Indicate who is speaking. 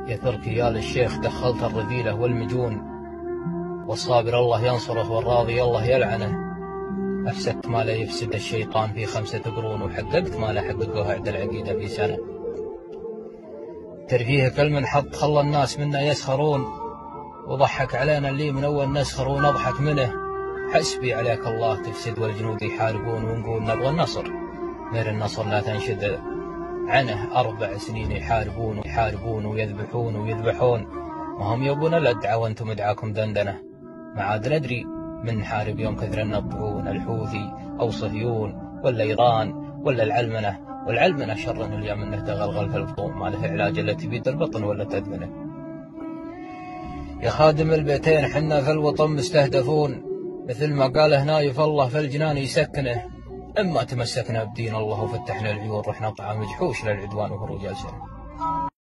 Speaker 1: يا تركي يا للشيخ دخلت الرذيلة والمجون، والصابر الله ينصره والراضي الله يلعنه. أفسدت ما لا يفسد الشيطان في 5 قرون، وحققت ما لا حققوها عند العقيدة في سنة. ترفيهك المنحط خلى الناس منا يسخرون، وضحك علينا اللي من أول نسخر ونضحك منه. حسبي عليك الله تفسد والجنود يحاربون، ونقول نبغى النصر غير النصر لا تنشد عنه. 4 سنين يحاربون ويذبحون ويذبحون، وهم يبون الأدعى وانتم ادعاكم دندنة. ما عاد ندري من حارب يوم كثر النطعون، الحوثي أو صهيون ولا إيران ولا العلمنة. والعلمنة شر اليوم انه تغلغل في البطون، ما له علاج الا تبيد البطن ولا تدمنه. يا خادم البيتين حنا في الوطن مستهدفون، مثل ما قال هنايف الله في الجنان يسكنه. اما تمسكنا بدين الله وفتحنا العيون، رحنا طعام مجحوش للعدوان وهروج ألسنة.